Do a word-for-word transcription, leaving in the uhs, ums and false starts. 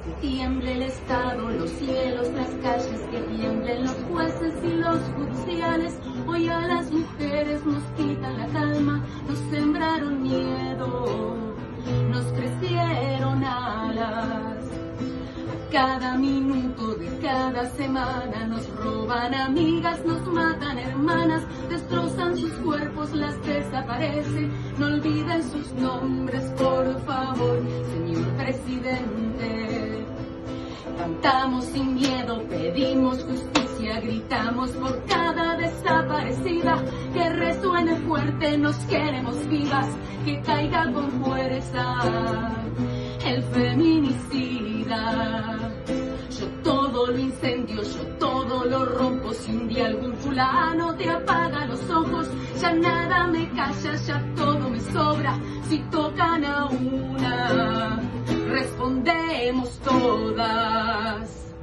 Que tiemble el Estado, los cielos, las calles, que tiemblen los jueces y los judiciales. Hoy a las mujeres nos quitan la calma, nos sembraron miedo, nos crecieron alas. Cada minuto de cada semana nos roban amigas, nos matan hermanas, destrozan sus cuerpos, las desaparecen. No olviden sus nombres, por favor, señor presidente. Cantamos sin miedo, pedimos justicia, gritamos por cada desaparecida. Que resuene fuerte, nos queremos vivas, que caiga con fuerza el feminicida. Yo todo lo incendio, yo todo lo rompo. Si un día algún fulano te apaga los ojos, ya nada me calla, ya todo me sobra. Si tocan a una, respondemos todas.